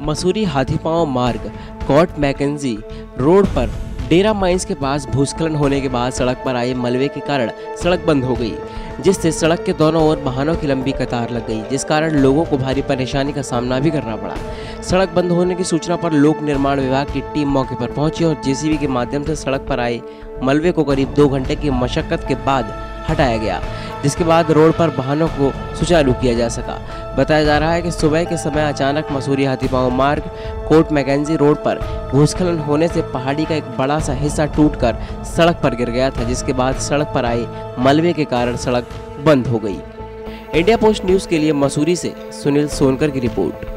मसूरी हाथीपांव मार्ग court McKenzie road पर डेरा mines के पास भूस्खलन होने के बाद सड़क पर आए मलबे के कारण सड़क बंद हो गई, जिससे सड़क के दोनों ओर वाहनों की लंबी कतार लग गई, जिस कारण लोगों को भारी परेशानी का सामना भी करना पड़ा। सड़क बंद होने की सूचना पर लोक निर्माण विभाग की टीम मौके पर पहुंची और जेसीबी के माध्यम से सड़क पर आए मलबे को करीब 2 घंटे की मशक्कत के बाद हटाया गया, जिसके बाद रोड पर वाहनों को सुचारू किया जा सका। बताया जा रहा है कि सुबह के समय अचानक मसूरी हाथीपांव मार्ग कोर्ट मैकेंजी रोड पर भूस्खलन होने से पहाड़ी का एक बड़ा सा हिस्सा टूटकर सड़क पर गिर गया था, जिसके बाद सड़क पर आए मलबे के कारण सड़क बंद हो गई। इंडिया पोस्ट न्यूज़ के लिए मसूरी से सुनील सोनकर की रिपोर्ट।